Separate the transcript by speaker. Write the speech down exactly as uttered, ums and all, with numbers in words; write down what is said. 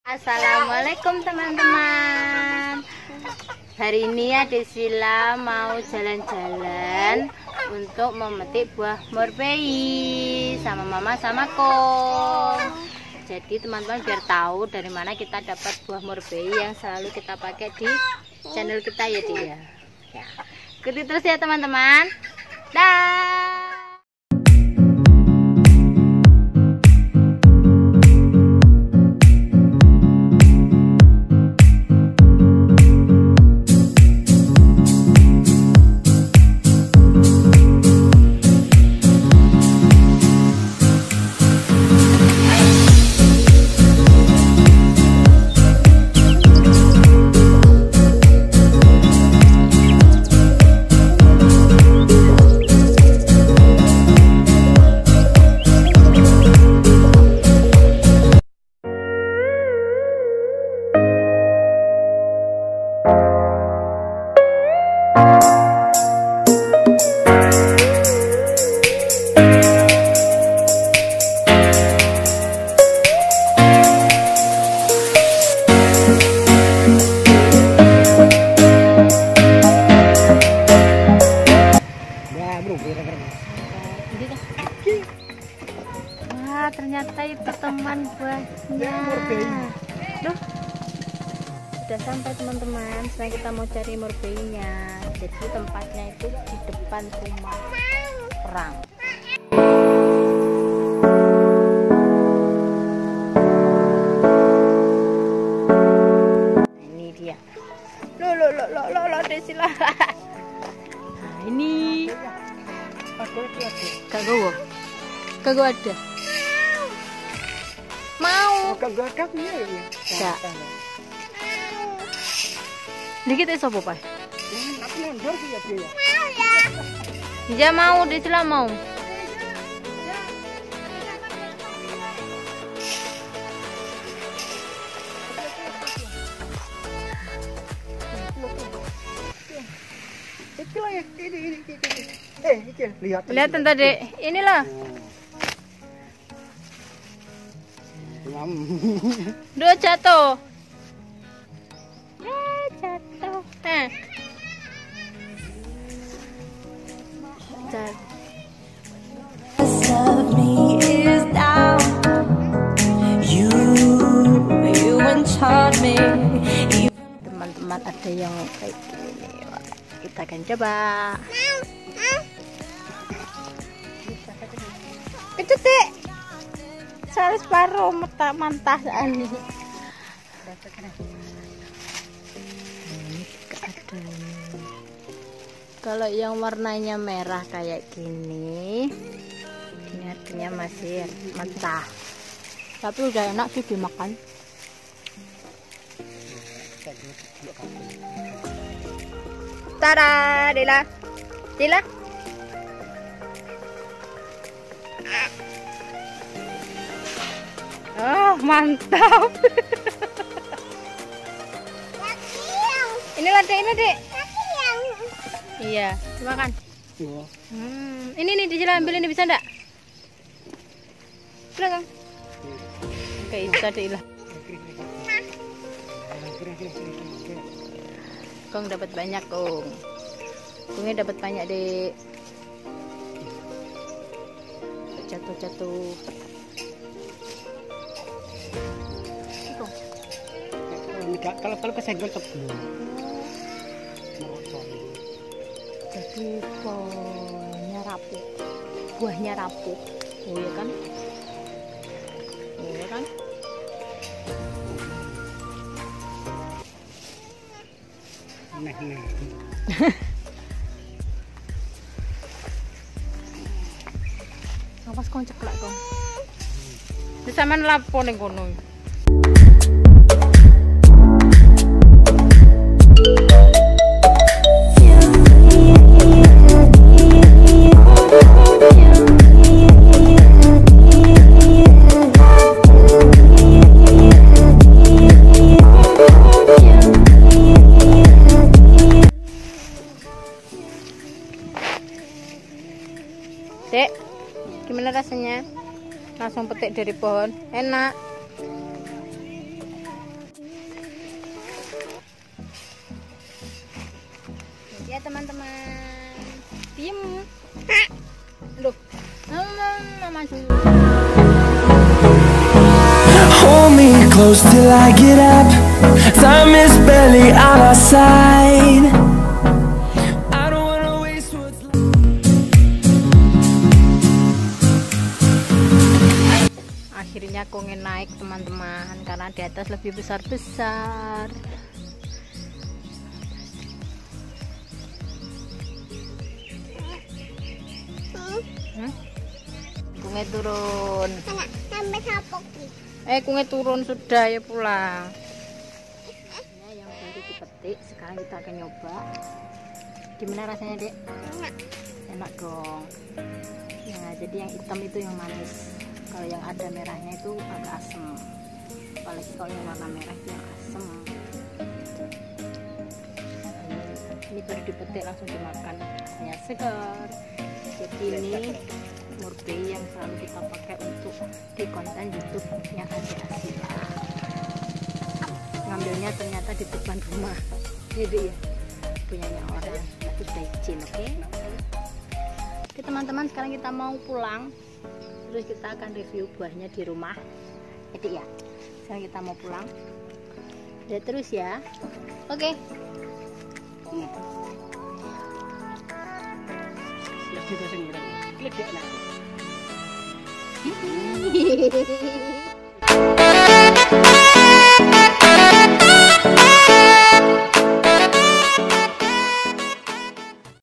Speaker 1: Assalamualaikum teman-teman. Hari ini Adik Sila mau jalan-jalan untuk memetik buah morbei sama mama sama Kong. Jadi teman-teman biar tahu dari mana kita dapat buah morbei yang selalu kita pakai di channel kita ya dia. Ya. Ikuti terus ya teman-teman. Dah. Wah, ternyata itu teman buahnya. Duh, sudah sampai teman-teman. Sekarang kita mau cari morbeinya. Jadi tempatnya itu di depan rumah perang. Nah, ini dia. Lo lo lo lo lo lo Desila. Nah, ini. Kagak Kagak ada. Mau.
Speaker 2: Kagak ada ya.
Speaker 1: Enggak. Dikit itu apa, Pak?
Speaker 2: Aku nendor ya dia.
Speaker 1: Dia mau, dia sila mau.
Speaker 2: Eh, lihat.
Speaker 1: Lihat tadi. Inilah. Dua jatuh. Eh, jatuh. Eh. Teman-teman ada yang kayak gini. Kita akan coba. Itu dek. Soalnya separuh mentah mantah ini. Ini ada. Kalau yang warnanya merah kayak gini, ini artinya masih mentah. Tapi udah enak sih dimakan. Tada, Dila. Dila. Oh, mantap. Inilah dek, ini dek. Iya, makan. Hmm, ini nih Dila ambil ini bisa enggak? Belakang. Oke, bisa Dila. Kong dapat banyak, Kong. Kongnya dapat banyak, Dek. Jatuh-jatuh.
Speaker 2: Kalau kalau kesenggol tebel.
Speaker 1: Jadi pohonnya rapuh, buahnya rapuh, oh ya kan? Oh ya kan?
Speaker 2: Nah, nah.
Speaker 1: Awas kau ceklak kau. Bisa main lapo ning kono. Dek, gimana rasanya? Langsung petik dari pohon, enak. teman-teman. Diem. Loh, mama dulu.
Speaker 3: Hold me close till I get up. Time is barely on our side. I don't wanna waste what's left.
Speaker 1: Akhirnya kongen naik teman-teman, karena di atas lebih besar-besar. Hmm? Kunge turun. Eh, kunge turun sudah ya pulang. Ini yang baru dipetik, sekarang kita akan nyoba. Gimana rasanya, Dek? Enak. Enak dong. Nah, jadi yang hitam itu yang manis. Kalau yang ada merahnya itu agak asem. Apalagi kalau yang warna merah itu yang asem. Ini baru dipetik langsung dimakan, hanya segar. Jadi ini murbei yang selalu kita pakai untuk di konten YouTube-nya Adik Asia. Ngambilnya ternyata di depan rumah, jadi ya punyanya orang, itu sudah izin, oke? Okay? Oke teman-teman, sekarang kita mau pulang, terus kita akan review buahnya di rumah, jadi ya. Sekarang kita mau pulang, lihat terus ya, oke? Okay.
Speaker 2: Juga sing klik dek nak.